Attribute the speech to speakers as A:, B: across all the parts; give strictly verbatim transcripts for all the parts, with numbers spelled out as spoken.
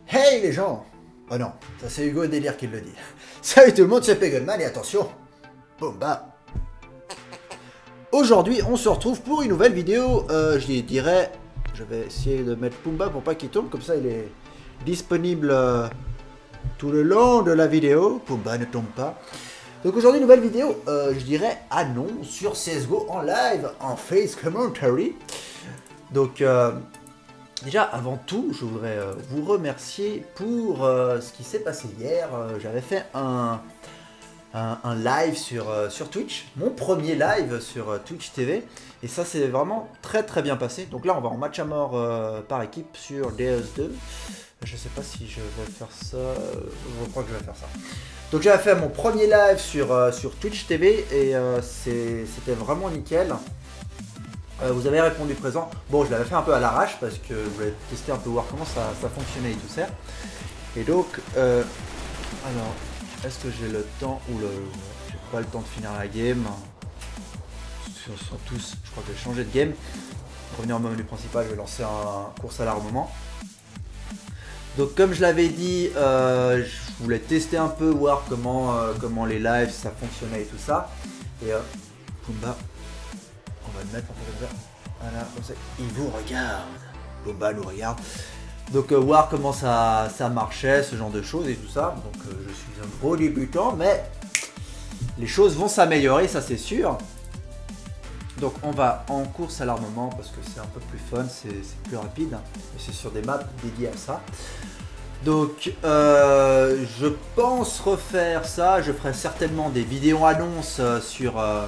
A: Hey les gens! Oh non, ça c'est Hugo Délire qui le dit. Salut tout le monde, c'est Pegelman et attention, Pumba! Aujourd'hui, on se retrouve pour une nouvelle vidéo. Euh, je dirais, je vais essayer de mettre Pumba pour pas qu'il tombe, comme ça il est disponible euh, tout le long de la vidéo. Pumba ne tombe pas. Donc aujourd'hui, nouvelle vidéo, euh, je dirais annonce sur C S G O en live, en face commentary. Donc euh, déjà, avant tout, je voudrais euh, vous remercier pour euh, ce qui s'est passé hier. Euh, J'avais fait un, un, un live sur, euh, sur Twitch, mon premier live sur euh, Twitch T V. Et ça s'est vraiment très très bien passé. Donc là, on va en match à mort euh, par équipe sur D S deux. Je sais pas si je vais faire ça, je crois que je vais faire ça. Donc j'avais fait mon premier live sur, euh, sur Twitch T V et euh, c'était vraiment nickel. Euh, vous avez répondu présent. Bon, je l'avais fait un peu à l'arrache parce que je voulais tester un peu, voir comment ça, ça fonctionnait et tout ça. Et donc, euh, alors, est-ce que j'ai le temps ou le... J'ai pas le temps de finir la game. Ils sont tous, je crois que je vais changer de game. Pour revenir au menu principal, je vais lancer un course à l'armement. Donc comme je l'avais dit, euh, je voulais tester un peu, voir comment, euh, comment les lives ça fonctionnait et tout ça. Et euh, Pumba, on va le mettre un peu comme ça. Voilà, comme ça, il vous regarde. Pumba nous regarde. Donc euh, voir comment ça, ça marchait, ce genre de choses et tout ça. Donc euh, je suis un gros débutant, mais les choses vont s'améliorer, ça c'est sûr. Donc on va en course à l'armement parce que c'est un peu plus fun, c'est plus rapide. Et c'est sur des maps dédiées à ça. Donc euh, je pense refaire ça. Je ferai certainement des vidéos annonces sur... Euh,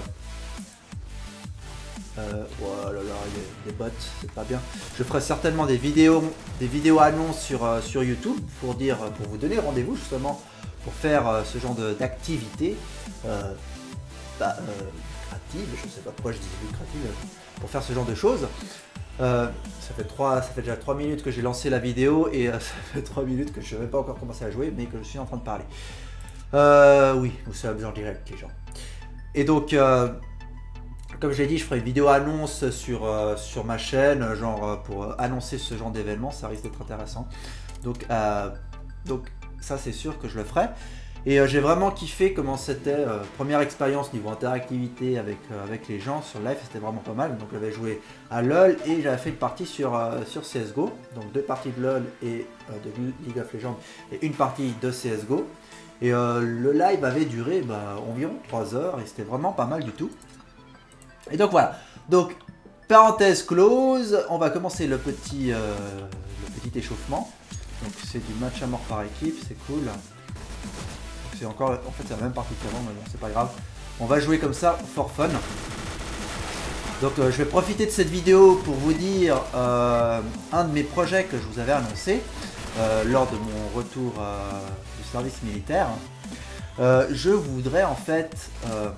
A: euh, oh là là, il y a des bots, c'est pas bien. Je ferai certainement des vidéos, des vidéos annonces sur, euh, sur YouTube pour, dire, pour vous donner rendez-vous justement pour faire euh, ce genre d'activité. Euh, bah, euh, je sais pas pourquoi je dis lucrative, pour faire ce genre de choses. Euh, ça, fait trois, ça fait déjà trois minutes que j'ai lancé la vidéo et euh, ça fait trois minutes que je n'ai pas encore commencé à jouer, mais que je suis en train de parler. Euh, oui, vous savez en direct les gens. Et donc, euh, comme je l'ai dit, je ferai une vidéo annonce sur, euh, sur ma chaîne, genre pour annoncer ce genre d'événement, ça risque d'être intéressant. Donc, euh, donc ça c'est sûr que je le ferai. Et euh, j'ai vraiment kiffé comment c'était, euh, première expérience niveau interactivité avec, euh, avec les gens sur live, c'était vraiment pas mal. Donc j'avais joué à LoL et j'avais fait une partie sur, euh, sur C S G O. Donc deux parties de LoL et euh, de League of Legends et une partie de C S G O. Et euh, le live avait duré bah, environ trois heures et c'était vraiment pas mal du tout. Et donc voilà, donc parenthèse close, on va commencer le petit, euh, le petit échauffement. Donc c'est du match à mort par équipe, c'est cool. C'est encore, en fait c'est la même partie qu'avant, mais bon c'est pas grave. On va jouer comme ça, for fun. Donc euh, je vais profiter de cette vidéo pour vous dire euh, un de mes projets que je vous avais annoncé euh, lors de mon retour euh, du service militaire. Euh, je voudrais en fait euh,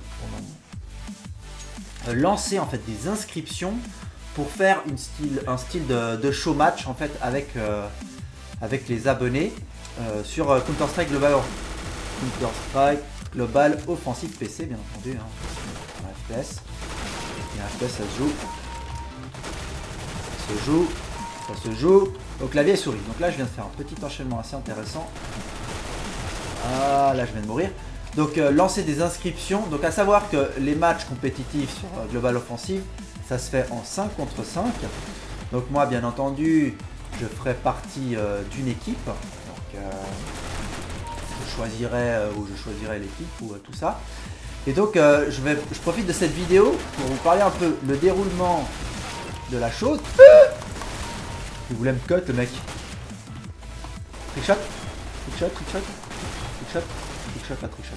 A: lancer en fait des inscriptions pour faire une style, un style de, de show match en fait avec, euh, avec les abonnés euh, sur Counter-Strike Global. Counter-Strike Global Offensive P C, bien entendu, hein, en F P S. Et un F P S, ça se joue. Ça se joue. Ça se joue au clavier et souris. Donc là, je viens de faire un petit enchaînement assez intéressant. Ah, là, je viens de mourir. Donc, euh, lancer des inscriptions. Donc, à savoir que les matchs compétitifs sur euh, Global Offensive, ça se fait en cinq contre cinq. Donc, moi, bien entendu, je ferai partie euh, d'une équipe. Donc, euh, je choisirai euh, ou je choisirai l'équipe ou euh, tout ça. Et donc euh, je, vais, je profite de cette vidéo pour vous parler un peu le déroulement de la chose. Il voulait me cut le mec. Trickshot, trickshot, trickshot, trickshot, trickshot, à trickshot.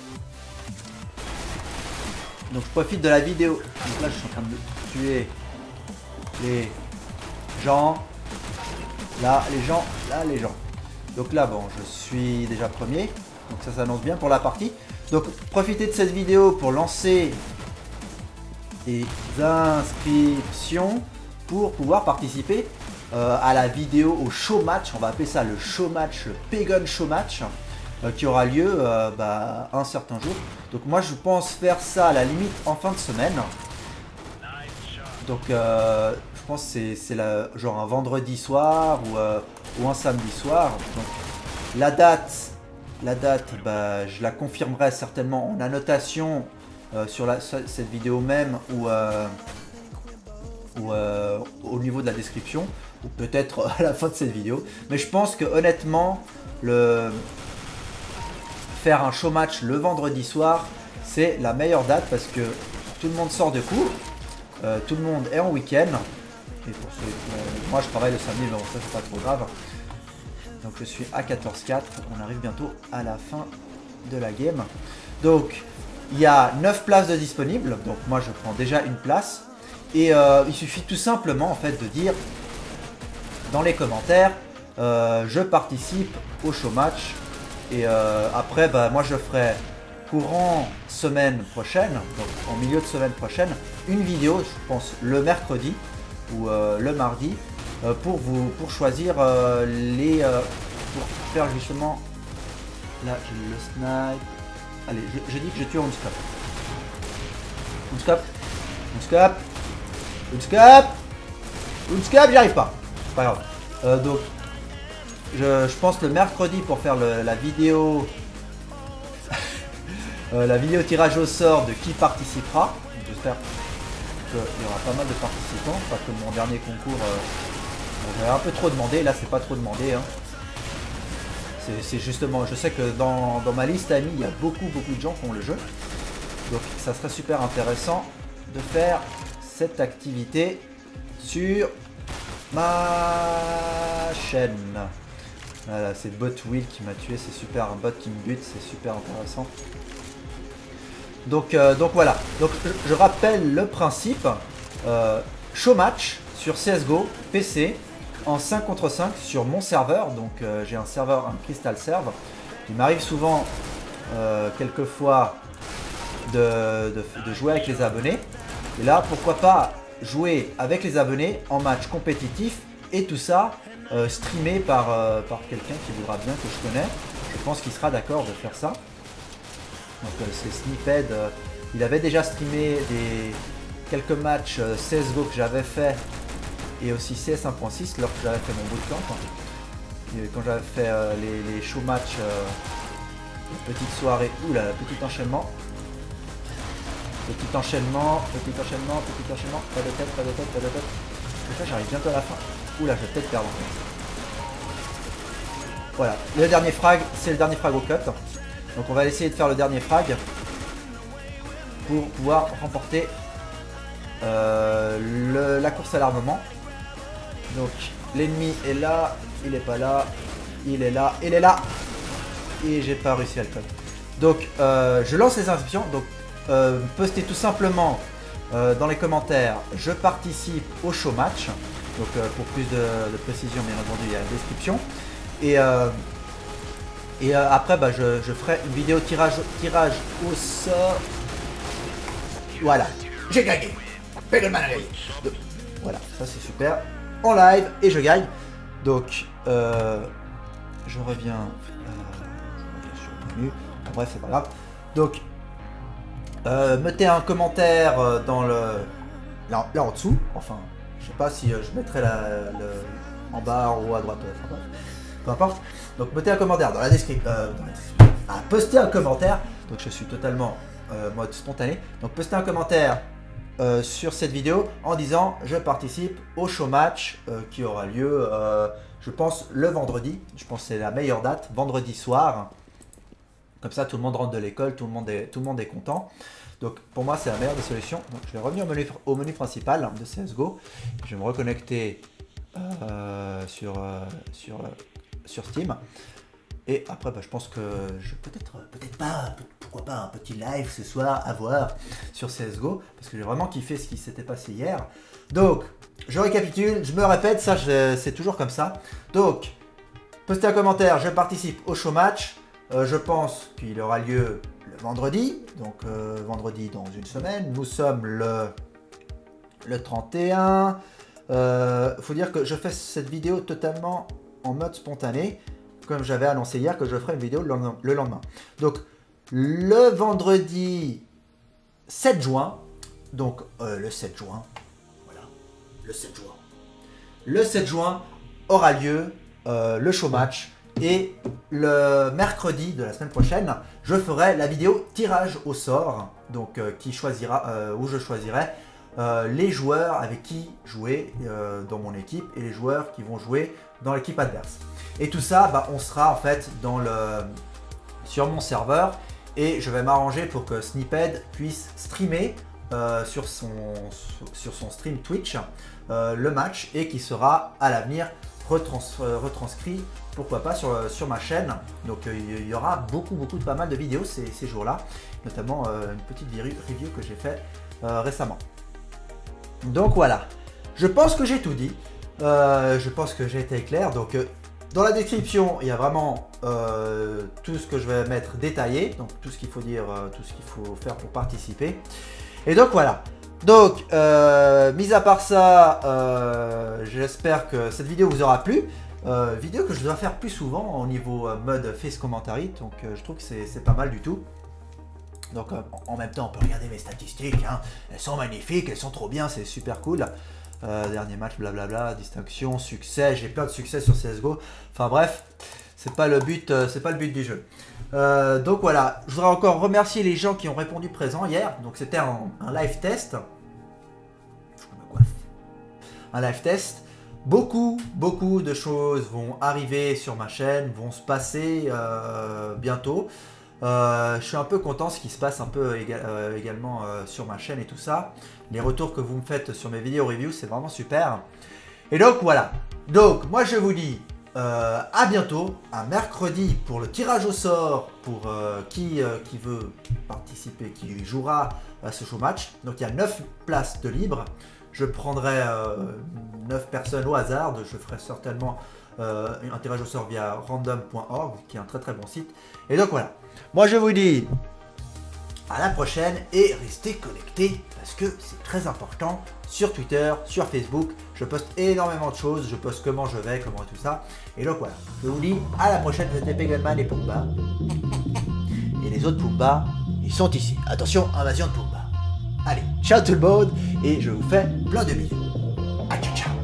A: Donc je profite de la vidéo. Donc là je suis en train de tuer les gens. Là les gens, là les gens. Donc là bon je suis déjà premier. Donc ça s'annonce bien pour la partie. Donc profitez de cette vidéo pour lancer des inscriptions pour pouvoir participer euh, à la vidéo au show match. On va appeler ça le show match, le Pegun show match, euh, qui aura lieu euh, bah, un certain jour. Donc moi je pense faire ça à la limite en fin de semaine. Donc euh, je pense que c'est genre un vendredi soir ou, euh, ou un samedi soir. Donc la date, la date bah, je la confirmerai certainement en annotation euh, sur la, cette vidéo même ou, euh, ou euh, au niveau de la description. Ou peut-être à la fin de cette vidéo. Mais je pense que honnêtement, le... faire un show match le vendredi soir, c'est la meilleure date parce que tout le monde sort de cours. Euh, tout le monde est en week-end. Et pour ceux, euh, moi je travaille le samedi, mais bon, ça c'est pas trop grave. Donc je suis à quatorze quatre. On arrive bientôt à la fin de la game. Donc il y a neuf places de disponibles. Donc moi je prends déjà une place. Et euh, il suffit tout simplement en fait de dire dans les commentaires euh, je participe au show match. Et euh, après bah, moi je ferai courant semaine prochaine, donc en milieu de semaine prochaine, une vidéo, je pense le mercredi ou euh, le mardi, euh, pour vous pour choisir euh, les euh, pour faire justement là j'ai le snipe. Allez, je, je dis que je tue un scope. Un scope, un scope, un scope, un scope, j'y arrive pas. C'est pas grave. Euh, donc je, je pense le mercredi pour faire le, la vidéo. Euh, la vidéo tirage au sort de qui participera. J'espère qu'il y aura pas mal de participants. Pas que mon dernier concours, euh, bon, j'avais un peu trop demandé. Là, c'est pas trop demandé. Hein. C'est justement, je sais que dans, dans ma liste amis, il y a beaucoup, beaucoup de gens qui ont le jeu. Donc, ça serait super intéressant de faire cette activité sur ma chaîne. Voilà, c'est Bot Will qui m'a tué. C'est super, un bot qui me bute. C'est super intéressant. Donc, euh, donc voilà, donc, je, je rappelle le principe, euh, show match sur C S G O, P C, en cinq contre cinq sur mon serveur, donc euh, j'ai un serveur, un Crystal Serve. Il m'arrive souvent, euh, quelquefois, de, de, de jouer avec les abonnés. Et là, pourquoi pas jouer avec les abonnés en match compétitif et tout ça euh, streamé par, euh, par quelqu'un qui voudra bien, que je connais. Je pense qu'il sera d'accord de faire ça. Donc euh, c'est Snipped, euh, il avait déjà streamé des, quelques matchs euh, C S G O que j'avais fait et aussi C S un point six lorsque j'avais fait mon bootcamp. Et quand j'avais fait euh, les, les show matchs, euh, les petites soirées, oula, petit enchaînement. Petit enchaînement, petit enchaînement, petit enchaînement, pas de tête, pas de tête, pas de tête. Là j'arrive bientôt à la fin. Oula, je vais peut-être perdre. Voilà, le dernier frag, c'est le dernier frag au cut. Donc on va essayer de faire le dernier frag pour pouvoir remporter euh, le, la course à l'armement. Donc l'ennemi est là, il n'est pas là, il est là, il est là. Et j'ai pas réussi à le coller. Donc euh, je lance les inscriptions. Donc euh, postez tout simplement euh, dans les commentaires je participe au show match. Donc euh, pour plus de, de précision bien entendu il y a la description. Et euh, Et euh, après, bah, je, je ferai une vidéo tirage, tirage au sort. Voilà, j'ai gagné. Pegelman a gagné. Donc, voilà, ça c'est super. En live et je gagne. Donc, euh, je reviens, euh, je reviens sur le menu. Bon, bref, c'est pas grave. Donc, euh, mettez un commentaire dans le là, là en dessous. Enfin, je sais pas si euh, je mettrai la, le, en bas ou à droite. Enfin, peu importe. Donc mettez un commentaire dans la description. Euh, ah, postez un commentaire. Donc je suis totalement euh, mode spontané. Donc postez un commentaire euh, sur cette vidéo en disant je participe au show match euh, qui aura lieu, euh, je pense, le vendredi. Je pense que c'est la meilleure date, vendredi soir. Comme ça tout le monde rentre de l'école, tout le monde est tout le monde est content. Donc pour moi c'est la meilleure des solutions. Donc je vais revenir au menu, au menu principal de C S G O. Je vais me reconnecter euh, sur euh, sur euh, sur Steam et après bah, je pense que je peut-être peut-être pas pourquoi pas un petit live ce soir à voir sur C S G O parce que j'ai vraiment kiffé ce qui s'était passé hier. Donc je récapitule, je me répète, ça c'est toujours comme ça. Donc postez un commentaire, je participe au show match. Euh, je pense qu'il aura lieu le vendredi, donc euh, vendredi dans une semaine. Nous sommes le le trente et un. Euh, faut dire que je fais cette vidéo totalement en mode spontané, comme j'avais annoncé hier que je ferai une vidéo le lendemain. Donc le vendredi sept juin, donc euh, le sept juin, voilà, le sept juin. Le sept juin aura lieu euh, le show match et le mercredi de la semaine prochaine, je ferai la vidéo tirage au sort, donc euh, qui choisira, euh, où je choisirai euh, les joueurs avec qui jouer euh, dans mon équipe et les joueurs qui vont jouer dans l'équipe adverse. Et tout ça, bah, on sera en fait dans le, sur mon serveur et je vais m'arranger pour que Snipped puisse streamer euh, sur, son, sur son stream Twitch euh, le match et qui sera à l'avenir retrans, euh, retranscrit, pourquoi pas, sur, sur ma chaîne. Donc euh, il y aura beaucoup, beaucoup de pas mal de vidéos ces, ces jours-là, notamment euh, une petite review que j'ai fait euh, récemment. Donc voilà, je pense que j'ai tout dit, euh, je pense que j'ai été clair. Donc euh, dans la description, il y a vraiment euh, tout ce que je vais mettre détaillé, donc tout ce qu'il faut dire, euh, tout ce qu'il faut faire pour participer. Et donc voilà. Donc, euh, mis à part ça, euh, j'espère que cette vidéo vous aura plu. Euh, vidéo que je dois faire plus souvent au niveau euh, mode face commentary, donc euh, je trouve que c'est pas mal du tout. Donc euh, en même temps, on peut regarder mes statistiques, hein. Elles sont magnifiques, elles sont trop bien, c'est super cool. Euh, dernier match, blablabla, distinction, succès, j'ai plein de succès sur C S G O. Enfin bref, c'est pas le but, euh, c'est pas le but du jeu. Euh, donc voilà, je voudrais encore remercier les gens qui ont répondu présent hier. Donc c'était un, un live test. Un live test. Beaucoup, beaucoup de choses vont arriver sur ma chaîne, vont se passer euh, bientôt. Euh, je suis un peu content de ce qui se passe un peu éga euh, également euh, sur ma chaîne et tout ça. Les retours que vous me faites sur mes vidéos reviews, c'est vraiment super. Et donc voilà. Donc moi je vous dis euh, à bientôt, à mercredi pour le tirage au sort pour euh, qui, euh, qui veut participer, qui jouera à ce show match. Donc il y a neuf places de libre. Je prendrai euh, neuf personnes au hasard. Je ferai certainement euh, un tirage au sort via random point org, qui est un très très bon site. Et donc voilà. Moi je vous dis à la prochaine et restez connectés parce que c'est très important sur Twitter, sur Facebook. Je poste énormément de choses. Je poste comment je vais, comment tout ça. Et donc voilà. Je vous dis à la prochaine. C'était Peganman et Pumba. Et les autres Pumba, ils sont ici. Attention, invasion de Pumba. Allez, ciao tout le monde et je vous fais plein de bisous. Ah, ciao, ciao.